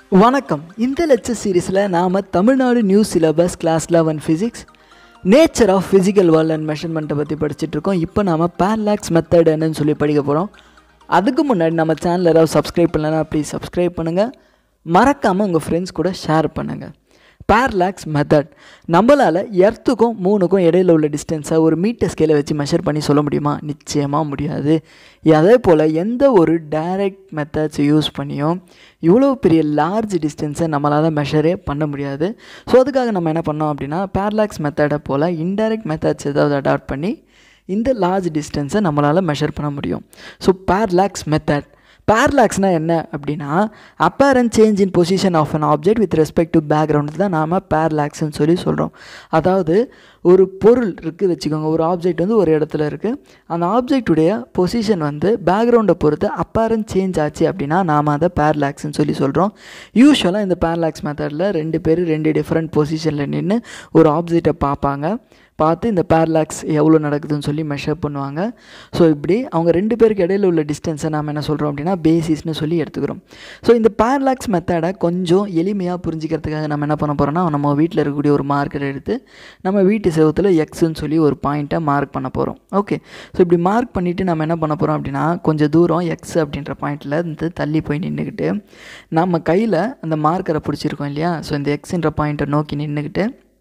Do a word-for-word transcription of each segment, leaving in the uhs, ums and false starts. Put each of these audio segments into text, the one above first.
வணக்கம். இந்த லெக்சர் சீரீஸில் நாம் Tamil Nadu new syllabus class eleven physics nature of physical world and மெஷர்மெண்ட்டை பற்றி படிச்சுட்ருக்கோம். இப்போ நாம் பேரலாக்ஸ் மெத்தட் என்னன்னு சொல்லி படிக்க போகிறோம். அதுக்கு முன்னாடி நம்ம சேனல் ஏதாவது சப்ஸ்கிரைப் பண்ணலன்னா ப்ளீஸ் சப்ஸ்கிரைப் பண்ணுங்கள். மறக்காமல் உங்கள் ஃப்ரெண்ட்ஸ் கூட ஷேர் பண்ணுங்கள். பேரலாக்ஸ் மெத்தட் நம்மளால் எர்த்துக்கும் மூணுக்கும் இடையில் உள்ள டிஸ்டன்ஸை ஒரு மீட்டர் ஸ்கேலை வச்சு மெஷர் பண்ணி சொல்ல முடியுமா? நிச்சயமாக முடியாது. அதே போல் எந்த ஒரு டைரக்ட் மெத்தட்ஸ் யூஸ் பண்ணியும் இவ்வளோ பெரிய லார்ஜ் டிஸ்டன்ஸை நம்மளால் மெஷரே பண்ண முடியாது. ஸோ அதுக்காக நம்ம என்ன பண்ணோம் அப்படின்னா பேரலாக்ஸ் மெத்தடை போல் இன்டைரக்ட் மெத்தட்ஸ் ஏதாவது அடாப்ட் பண்ணி இந்த லார்ஜ் டிஸ்டன்ஸை நம்மளால் மெஷர் பண்ண முடியும். ஸோ பேரலாக்ஸ் மெத்தட் பேரலாக்ஸ்னால் என்ன அப்படின்னா apparent change in position of an object with respect to background தான் நாம் பேரலாக்ஸ்ன்னு சொல்லி சொல்கிறோம். அதாவது ஒரு பொருள் இருக்குது வச்சுக்கோங்க, ஒரு ஆப்ஜெக்ட் வந்து ஒரு இடத்துல இருக்குது, அந்த ஆப்ஜெக்டுடைய பொசிஷன் வந்து பேக்ரவுண்டை பொறுத்து அப்பேரண்ட் சேஞ்ச் ஆச்சு அப்படின்னா நாம் அதை பேரலாக்ஸ்ன்னு சொல்லி சொல்கிறோம். யூஸ்வலாக இந்த பேரலாக்ஸ் மெத்தடில் ரெண்டு பேர் ரெண்டு டிஃப்ரெண்ட் பொசிஷனில் நின்று ஒரு ஆப்ஜெக்டை பார்ப்பாங்க, பார்த்து இந்த பேரலாக்ஸ் எவ்வளோ நடக்குதுன்னு சொல்லி மெஷர் பண்ணுவாங்க. ஸோ இப்படி அவங்க ரெண்டு பேருக்கு இடையில உள்ள டிஸ்டன்ஸை நாம் என்ன சொல்கிறோம் அப்படின்னா பேசிஸ்னு சொல்லி எடுத்துக்கிறோம். ஸோ இந்த பேரலாக்ஸ் மெத்தடை கொஞ்சம் எளிமையாக புரிஞ்சிக்கிறதுக்காக நம்ம என்ன பண்ண போகிறோம்னா நம்ம வீட்டில் இருக்கக்கூடிய ஒரு மார்க்கரை எடுத்து நம்ம வீட்டு செவத்தில் எக்ஸ்ன்னு சொல்லி ஒரு பாயிண்ட்டை மார்க் பண்ண போகிறோம். ஓகே, ஸோ இப்படி மார்க் பண்ணிவிட்டு நம்ம என்ன பண்ண போகிறோம் அப்படின்னா கொஞ்சம் தூரம் எக்ஸ் அப்படின்ற பாயிண்டில் இருந்து தள்ளி போய் நின்றுக்கிட்டு நம்ம கையில் அந்த மார்க்கரை பிடிச்சிருக்கோம் இல்லையா, ஸோ இந்த எக்ஸ்ன்ற பாயிண்ட்டை நோக்கி நின்றுக்கிட்டு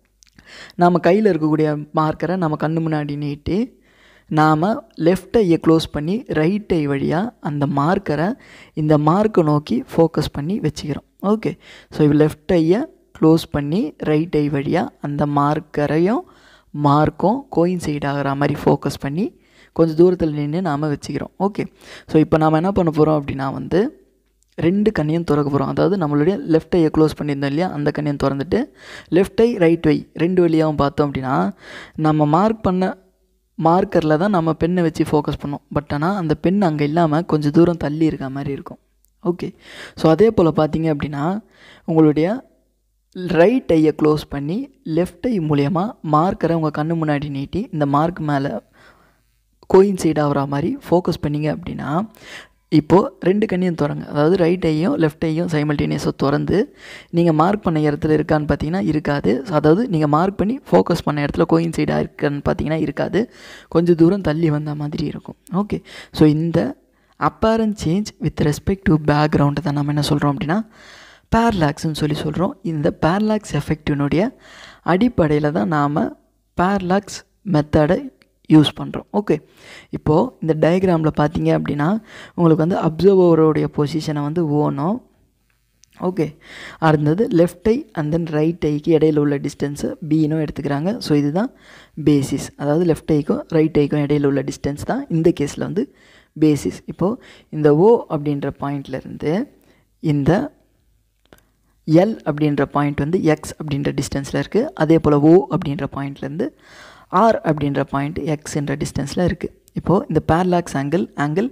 நாம் கையில் இருக்கக்கூடிய மார்க்கரை நம்ம கண்ணு முன்னாடி நீட்டி நாம் லெஃப்ட் ஐயை க்ளோஸ் பண்ணி ரைட் ஐ வழியாக அந்த மார்க்கரை இந்த மார்க்கை நோக்கி ஃபோக்கஸ் பண்ணி வச்சுக்கிறோம். ஓகே, ஸோ லெஃப்ட் ஐயை க்ளோஸ் பண்ணி ரைட் ஐ வழியாக அந்த மார்க்கரையும் மார்க்கும் கோயின்சைட் ஆகிற மாதிரி ஃபோக்கஸ் பண்ணி கொஞ்சம் தூரத்தில் நின்று நாம் வச்சுக்கிறோம். ஓகே, ஸோ இப்போ நாம் என்ன பண்ண போகிறோம் அப்படின்னா வந்து ரெண்டு கண்ணையும் திறக்க போகிறோம். அதாவது நம்மளுடைய லெஃப்ட் ஐயை க்ளோஸ் பண்ணியிருந்தோம் இல்லையா, அந்த கண்ணையும் திறந்துட்டு லெஃப்ட் ஐ ரைட் ஐ ரெண்டு வழியாகவும் பார்த்தோம் அப்படின்னா நம்ம மார்க் பண்ண மார்க்கரில் தான் நம்ம பெண்ணை வச்சு ஃபோக்கஸ் பண்ணோம். பட் ஆனால் அந்த பெண் அங்கே இல்லாமல் கொஞ்சம் தூரம் தள்ளி இருக்க மாதிரி இருக்கும். ஓகே, ஸோ அதே போல் பார்த்தீங்க அப்படின்னா உங்களுடைய ரைட் ஐயை க்ளோஸ் பண்ணி லெஃப்ட் ஐ மூலயமா மார்க்கரை உங்கள் கண்ணு முன்னாடி நீட்டி இந்த மார்க் மேலே கோயின்சைட் ஆகிற மாதிரி ஃபோக்கஸ் பண்ணிங்க அப்படின்னா இப்போது ரெண்டு கண்ணையும் திறங்க, அதாவது ரைட் ஐயும் லெஃப்ட் ஐயும் சைமல்டேனியஸாக திறந்து நீங்கள் மார்க் பண்ண இடத்துல இருக்கான்னு பார்த்தீங்கன்னா இருக்காது. அதாவது நீங்கள் மார்க் பண்ணி ஃபோக்கஸ் பண்ண இடத்துல கோயின்சைடாக இருக்கான்னு பார்த்தீங்கன்னா இருக்காது, கொஞ்சம் தூரம் தள்ளி வந்த மாதிரி இருக்கும். ஓகே, ஸோ இந்த apparent change with respect to பேக்ரவுண்டை தான் நம்ம என்ன சொல்கிறோம் அப்படின்னா பேரலாக்ஸ்ன்னு சொல்லி சொல்கிறோம். இந்த பேரலாக்ஸ் எஃபெக்டினுடைய அடிப்படையில் தான் நாம் பேரலாக்ஸ் மெத்தடை யூஸ் பண்ணுறோம். ஓகே, இப்போது இந்த டயக்ராமில் பார்த்தீங்க அப்படின்னா உங்களுக்கு வந்து அப்சர்வரோடைய பொசிஷனை வந்து ஓனும். ஓகே, அடுத்தது left eye and then right ஐக்கு இடையில் உள்ள டிஸ்டன்ஸு பின்னும் எடுத்துக்கிறாங்க. ஸோ இதுதான் பேசிஸ், அதாவது லெஃப்ட் ஐக்கும் ரைட் ஐக்கும் இடையில் உள்ள டிஸ்டன்ஸ் தான் இந்த கேஸில் வந்து பேசிஸ். இப்போது இந்த ஓ அப்படின்ற பாயிண்ட்லேருந்து இந்த எல் அப்படின்ற பாயிண்ட் வந்து எக்ஸ் அப்படின்ற டிஸ்டன்ஸில் இருக்குது. அதே போல் ஓ அப்படின்ற பாயிண்ட்லேருந்து ஆர் அப்படின்ற பாயிண்ட் எக்ஸ் என்ற டிஸ்டன்ஸில் இருக்குது. இப்போது இந்த பேரலாக்ஸ் ஆங்கிள் ஆங்கிள்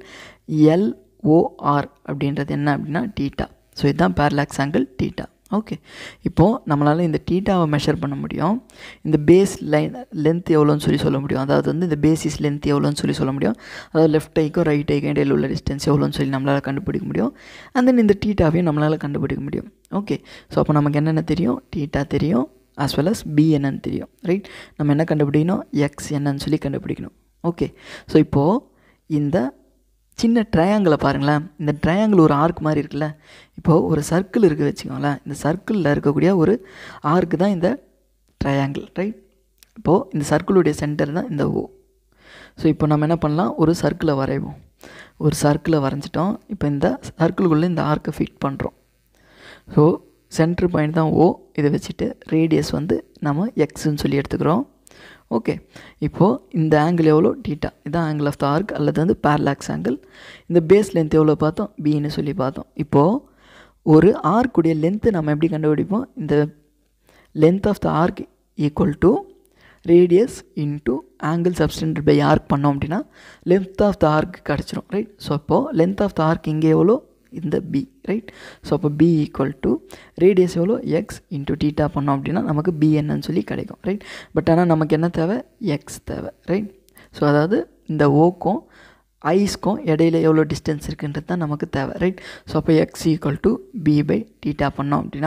எல்ஓஆர் அப்படின்றது என்ன அப்படின்னா டீட்டா. ஸோ இதுதான் பேரலாக்ஸ் ஆங்கிள் டீட்டா. ஓகே, இப்போது நம்மளால் இந்த டீட்டாவை மெஷர் பண்ண முடியும். இந்த பேஸ் லைன் லென்த் எவ்வளோன்னு சொல்லி சொல்ல முடியும், அதாவது வந்து இந்த பேசிஸ் லென்த் எவ்வளோன்னு சொல்லி சொல்ல முடியும். அதாவது லெஃப்ட் ஐக்கும் ரைட் ஐக்கும் இடையில் உள்ள டிஸ்டன்ஸ் எவ்வளோன்னு சொல்லி நம்மளால் கண்டுபிடிக்க முடியும். அண்ட் தென் இந்த டீட்டாவையும் நம்மளால் கண்டுபிடிக்க முடியும். ஓகே, ஸோ அப்போ நமக்கு என்னென்ன தெரியும், டீட்டா தெரியும் as well as b என்னன்னு தெரியும். ரைட், நம்ம என்ன கண்டுபிடிக்கணும், எக்ஸ் என்னன்னு சொல்லி கண்டுபிடிக்கணும். ஓகே, ஸோ இப்போது இந்த சின்ன ட்ரையாங்கிளை பாருங்களேன். இந்த ட்ரையாங்கிள் ஒரு ஆர்க் மாதிரி இருக்குல்ல, இப்போது ஒரு சர்க்கிள் இருக்குது வச்சுக்கோங்களேன். இந்த சர்க்கிளில் இருக்கக்கூடிய ஒரு ஆர்க்கு தான் இந்த ட்ரையாங்கிள். ரைட், இப்போது இந்த சர்க்கிளுடைய சென்டர் தான் இந்த ஓ. ஸோ இப்போ நம்ம என்ன பண்ணலாம், ஒரு சர்க்கிளை வரைவோம். ஒரு சர்க்கிளை வரைஞ்சிட்டோம். இப்போ இந்த சர்க்கிளுக்குள்ளே இந்த ஆர்க்கை ஃபிட் பண்ணுறோம். ஸோ சென்ட்ரு பாயிண்ட் தான் ஓ, இதை வச்சுட்டு ரேடியஸ் வந்து நம்ம எக்ஸ்ன்னு சொல்லி எடுத்துக்கிறோம். ஓகே, இப்போது இந்த ஆங்கிள் எவ்வளோ, டீட்டா, இதுதான் ஆங்கிள் ஆஃப் த ஆர்க் அல்லது வந்து பேரலாக்ஸ் ஆங்கிள். இந்த பேஸ் லென்த் எவ்வளோ பார்த்தோம், பின்னு சொல்லி பார்த்தோம். இப்போது ஒரு ஆர்க்குடைய லென்த்து நம்ம எப்படி கண்டுபிடிப்போம், இந்த length of the arc equal to radius into angle subtended by arc பண்ணோம் அப்படின்னா லென்த் ஆஃப் த ஆர்க் கிடச்சிரும். ரைட், ஸோ அப்போது லென்த் ஆஃப் த ஆர்க் இங்கே எவ்வளோ, இந்த b. ரைட், ஸோ அப்போ b ஈக்குவல் டு ரேடியஸ் எவ்வளோ எக்ஸ் இன்ட்டு டீட்டா பண்ணோம் அப்படின்னா நமக்கு b என்னன்னு சொல்லி கிடைக்கும். ரைட், பட் ஆனால் நமக்கு என்ன தேவை, எக்ஸ் தேவை. ரைட், ஸோ அதாவது இந்த ஓக்கும் ஐஸ்க்கும் இடையில எவ்வளோ டிஸ்டன்ஸ் இருக்குன்றது தான் நமக்கு தேவை, ரைட்? ஸோ அப்போ X equal to B by theta பண்ணோம் அப்படின்னா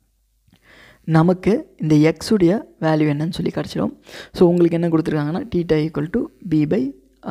நமக்கு இந்த எக்ஸுடைய வேல்யூ என்னன்னு சொல்லி கிடச்சிடும். ஸோ உங்களுக்கு என்ன கொடுத்துருக்காங்கன்னா theta equal to B by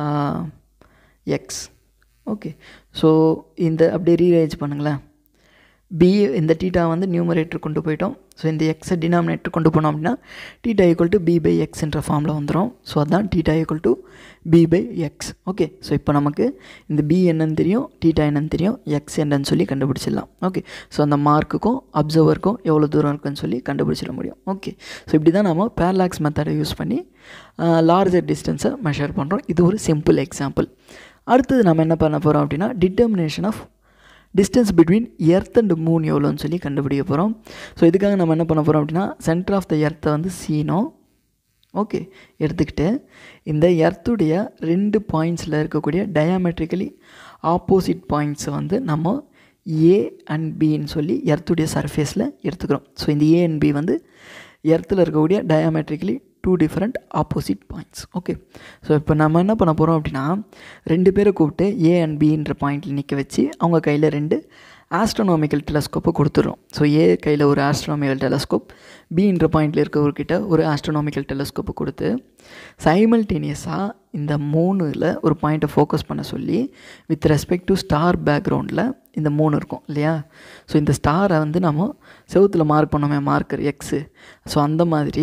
X. Okay, so இந்த அப்படியே ரீரேஞ்ச் பண்ணுங்களேன். பி இந்த டீட்டா வந்து நியூமரேட்டர் கொண்டு போயிட்டோம். ஸோ இந்த எக்ஸை டினாமினேட்டர் கொண்டு போனோம் அப்படின்னா theta equal to B by எக்ஸ்ன்ற ஃபார்மில் வந்துடும். ஸோ அதுதான் theta equal to B by X. Okay, so இப்போ நமக்கு இந்த பி என்னன்னு தெரியும், டீட்டா என்னன்னு தெரியும், எக்ஸ் என்னன்னு சொல்லி கண்டுபிடிச்சிடலாம். ஓகே, ஸோ அந்த மார்க்குக்கும் அப்சர்வருக்கும் எவ்வளோ தூரம் இருக்குன்னு சொல்லி கண்டுபிடிச்சிட முடியும். ஓகே, ஸோ இப்படி தான் நம்ம பேரலாக்ஸ் மெத்தடை யூஸ் பண்ணி லார்ஜர் டிஸ்டன்ஸை மெஷர் பண்ணுறோம். இது ஒரு சிம்பிள் எக்ஸாம்பிள். அடுத்தது நம்ம என்ன பண்ண போகிறோம் அப்படின்னா determination of distance between earth and moon எவ்வளோன்னு சொல்லி கண்டுபிடிக்க போகிறோம். ஸோ இதுக்காக நம்ம என்ன பண்ண போகிறோம் அப்படின்னா சென்டர் ஆஃப் த எர்த்தை வந்து சீனோ ஓகே எடுத்துக்கிட்டு இந்த எர்த்துடைய ரெண்டு பாயிண்ட்ஸில் இருக்கக்கூடிய டயாமெட்ரிக்கலி ஆப்போசிட் பாயிண்ட்ஸை வந்து நம்ம ஏ அண்ட் பின்னு சொல்லி எர்த்துடைய சர்ஃபேஸில் எடுத்துக்கிறோம். ஸோ இந்த ஏ அண்ட் பி வந்து எர்த்தில் இருக்கக்கூடிய diametrically two different opposite points. Okay, so இப்போ நம்ம என்ன பண்ண போகிறோம் அப்படின்னா ரெண்டு பேரை கூப்பிட்டு ஏ அண்ட் பின்ற பாயிண்டில் நிற்க வச்சு அவங்க கையில் ரெண்டு ஆஸ்ட்ரோனாமிக்கல் டெலஸ்கோப்பை கொடுத்துட்றோம். ஸோ ஏ கையில் ஒரு ஆஸ்ட்ரோனாமிக்கல் டெலஸ்கோப், பின்ற பாயிண்டில் இருக்கவர்கிட்ட ஒரு ஆஸ்ட்ரோனாமிக்கல் டெலஸ்கோப்பை கொடுத்து சைமல்டேனியஸாக இந்த மூணில் ஒரு பாயிண்ட்டை ஃபோக்கஸ் பண்ண சொல்லி வித் ரெஸ்பெக்ட் டு ஸ்டார் பேக்ரவுண்டில் இந்த மூணு இருக்கும் இல்லையா? ஸோ இந்த ஸ்டாரை வந்து நம்ம செவுத்தில் மார்க் பண்ணோமே மார்க்கர் எக்ஸு, ஸோ அந்த மாதிரி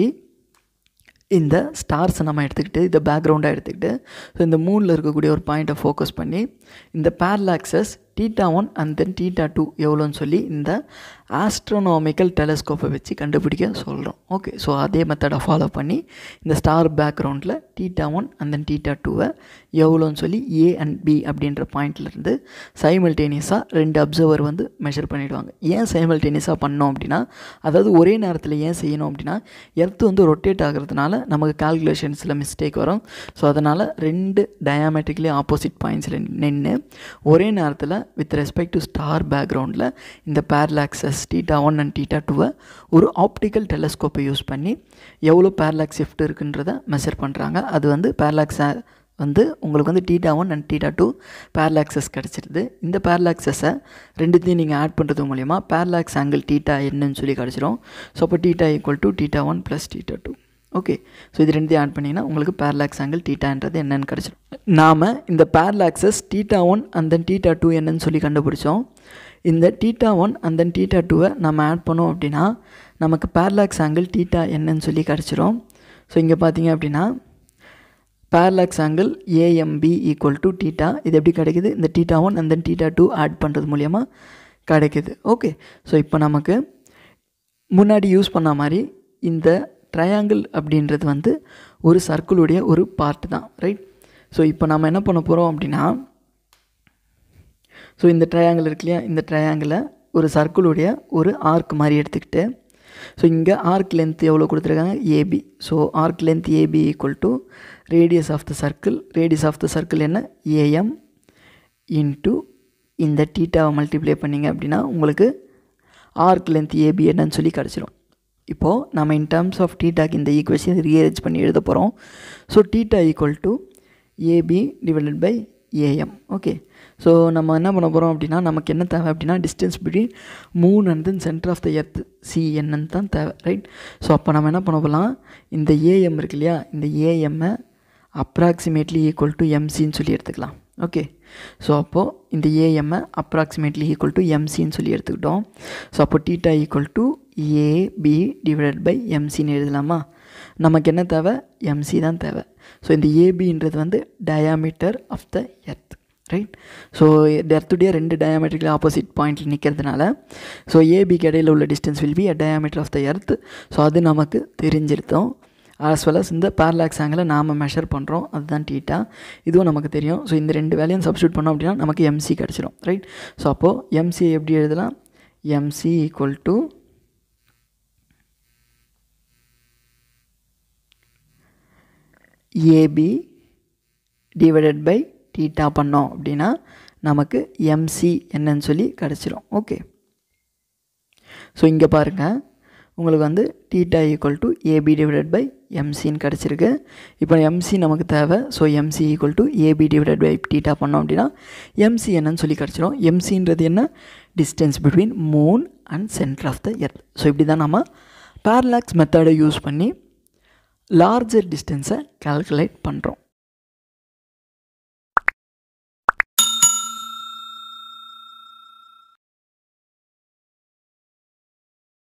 இந்த ஸ்டார்ஸை நம்ம எடுத்துக்கிட்டு இதை பேக்ரவுண்டாக எடுத்துக்கிட்டு ஸோ இந்த மூணில் இருக்கக்கூடிய ஒரு பாயிண்ட்டை ஃபோக்கஸ் பண்ணி இந்த parallaxes theta one and then theta two எவ்வளோன்னு சொல்லி இந்த ஆஸ்ட்ரோனாமிக்கல் டெலஸ்கோப்பை வச்சு கண்டுபிடிக்க சொல்கிறோம். ஓகே, ஸோ அதே மெத்தடை ஃபாலோ பண்ணி இந்த ஸ்டார் பேக்ரவுண்டில் theta one and then theta டூவை எவ்வளோன்னு சொல்லி ஏ அண்ட் பி அப்படின்ற பாயிண்ட்லேருந்து சைமல்டேனியஸாக ரெண்டு அப்சர்வர் வந்து மெஷர் பண்ணிவிடுவாங்க. ஏன் சைமல்டேனியஸாக பண்ணோம் அப்படின்னா, அதாவது ஒரே நேரத்தில் ஏன் செய்யணும் அப்படின்னா எர்த்து வந்து ரொட்டேட் ஆகிறதுனால நமக்கு கால்குலேஷன்ஸில் மிஸ்டேக் வரும். ஸோ அதனால் ரெண்டு டயாமெட்ரிக்கலி ஆப்போசிட் பாயிண்ட்ஸில் நின்று ஒரே நேரத்தில் வித் ரெஸ்பெக்ட் டு ஸ்டார் பேக்ரவுண்டில் இந்த parallaxes theta one and theta டூவை ஒரு ஆப்டிக்கல் டெலஸ்கோப்பை யூஸ் பண்ணி எவ்வளோ பேரலாக்ஸ் ஷிஃப்ட் இருக்குன்றதை மெஷர் பண்ணுறாங்க. அது வந்து பேரலாக்ஸை வந்து உங்களுக்கு வந்து theta one and theta two parallaxes கிடச்சிருது. இந்த பேரலாக்ஸஸை ரெண்டுத்தையும் நீங்கள் ஆட் பண்ணுறது மூலிமா பேரலாக்ஸ் ஆங்கிள் டீட்டா என்னன்னு சொல்லி கிடச்சிரும். ஸோ அப்போ theta equal to theta one plus theta two. Okay, so இது ரெண்டுத்தையும் ஆட் பண்ணிங்கன்னா உங்களுக்கு பேரலாக்ஸ் ஆங்கிள் டீட்டான்றது என்னென்னு கிடச்சிடும். நாம் இந்த parallaxes theta one and then theta two என்னன்னு சொல்லி கண்டுபிடிச்சோம். இந்த theta one and then theta டூவை நம்ம ஆட் பண்ணோம் அப்படின்னா நமக்கு பேரலாக்ஸ் ஆங்கிள் டீட்டா என்னன்னு சொல்லி கிடச்சிரும். ஸோ இங்கே பார்த்தீங்க அப்படின்னா parallax angle AMB equal to theta. இது எப்படி கிடைக்குது? இந்த theta one and then theta two add பண்ணுறது மூலிமா கிடைக்குது. ஓகே, ஸோ இப்போ நமக்கு முன்னாடி யூஸ் பண்ண மாதிரி இந்த ட்ரையாங்கிள் அப்படின்றது வந்து ஒரு சர்க்கிளுடைய ஒரு பார்ட் தான், ரைட்? ஸோ இப்போ நம்ம என்ன பண்ண போகிறோம் அப்படின்னா ஸோ இந்த ட்ரையாங்கிள் இருக்கு இல்லையா, இந்த ட்ரையாங்கிளை ஒரு சர்க்கிளுடைய ஒரு ஆர்க் மாதிரி எடுத்துக்கிட்டு ஸோ இங்கே ஆர்க் லென்த் எவ்வளோ கொடுத்துருக்காங்க AB. So arc length AB equal to radius of the circle. Radius of the circle என்ன? ஏஎம் இன்ட்டு இந்த டீட்டாவை மல்டிப்ளை பண்ணிங்க அப்படின்னா உங்களுக்கு ஆர்க் லென்த் ஏபி என்னன்னு சொல்லி கிடச்சிரும். இப்போது நம்ம இன் டர்ம்ஸ் ஆஃப் டீட்டாக்கு இந்த ஈக்குவேஷன் ரீஅரேஞ்ச் பண்ணி எழுத போகிறோம். So theta equal to AB divided by AM. Okay, so நம்ம என்ன பண்ண போகிறோம் அப்படின்னா நமக்கு என்ன தேவை அப்படின்னா distance between moon and then centre of the earth C என்னன்னு தான் தேவை, ரைட்? ஸோ அப்போ நம்ம என்ன பண்ண போகலாம், இந்த ஏஎம் இருக்கு இல்லையா, இந்த ஏஎம்மை அப்ராக்சிமேட்லி ஈக்குவல் டு எம்சின்னு சொல்லி எடுத்துக்கலாம். ஓகே, ஸோ அப்போது இந்த ஏஎம்மை அப்ராக்சிமேட்லி ஈக்குவல் டு எம்சின்னு சொல்லி எடுத்துக்கிட்டோம். ஸோ அப்போ theta equal to AB divided by எம்சின்னு எழுதலாமா? நமக்கு என்ன தேவை? எம்சி தான் தேவை. ஸோ இந்த ஏபின்றது வந்து diameter of the earth, right? So எர்த்துடைய ரெண்டு டயாமீட்டருக்கு ஆப்போசிட் பாயிண்டில் நிற்கிறதுனால ஸோ ஏபிக்கு இடையில் உள்ள distance will be a diameter of the earth. So அது நமக்கு தெரிஞ்சிருத்தோம். ஆஸ் வெல் அஸ் இந்த பேரலாக்ஸ் ஆங்கிளை நாம் மெஷர் பண்ணுறோம், அதுதான் டீட்டா. இதுவும் நமக்கு தெரியும். ஸோ இந்த ரெண்டு வேலையும் சப்ஸ்டியூட் பண்ணோம் அப்படின்னா நமக்கு எம்சி கிடச்சிரும், ரைட்? ஸோ அப்போது எம்சி எப்படி எழுதலாம்? MC equal to AB divided by theta பண்ணோம் அப்படின்னா நமக்கு எம்சி என்னன்னு சொல்லி கிடச்சிரும். ஓகே, ஸோ இங்கே பாருங்கள் உங்களுக்கு வந்து theta equal to AB divided by எம்சின்னு கிடச்சிருக்கு. இப்போ எம்சி நமக்கு தேவை. So MC equal to AB divided by theta பண்ணோம் அப்படின்னா எம்சி என்னன்னு சொல்லி கிடச்சிரும். எம்சின்றது என்ன? Distance between moon and centre of the earth. So இப்படி தான் நம்ம பேரலாக்ஸ் மெத்தடை யூஸ் பண்ணி லார்ஜர் டிஸ்டன்ஸை கால்குலேட் பண்ணுறோம்.